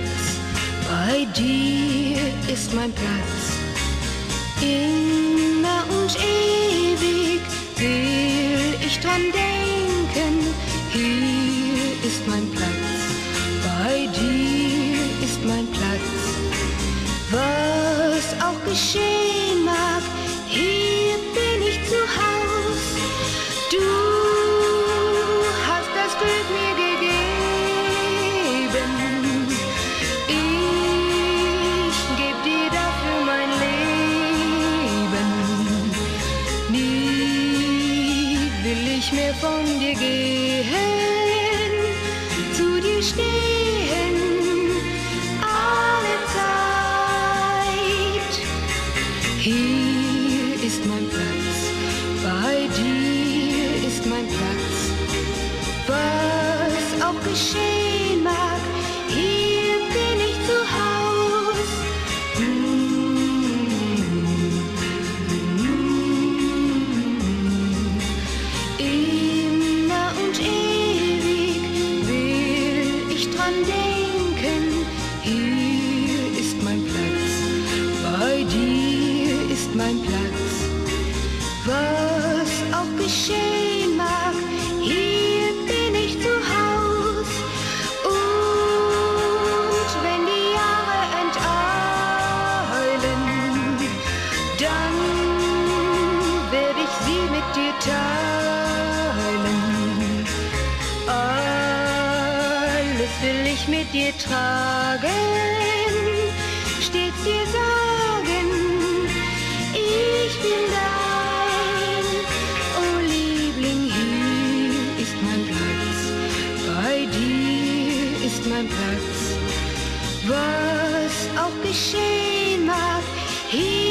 Platz, bei dir ist mein Platz. Immer und ewig will ich dran denken, hier ist mein Platz, bei dir ist mein Platz. Was auch geschehen mag, hier bin ich zu Haus. Du hast das Glück mir gegeben, ich geb dir dafür mein Leben. Nie will ich mehr von dir gehen, zu dir stehen, alle Zeit. Hier ist mein Platz, bei dir ist mein Platz. Was auch geschehen mag, hier bin ich zu Haus. Immer und ewig will ich dran denken, hier ist mein Platz, bei dir ist mein Platz. Was auch geschehen mag, hier bin ich zu Haus. Und wenn die Jahre enteilen, dann werde ich sie mit dir teilen. Alles will ich mit dir tragen, stets dir sagen, ich bin dein. Oh Liebling, hier ist mein Platz, bei dir ist mein Platz. Was auch geschehen mag, hier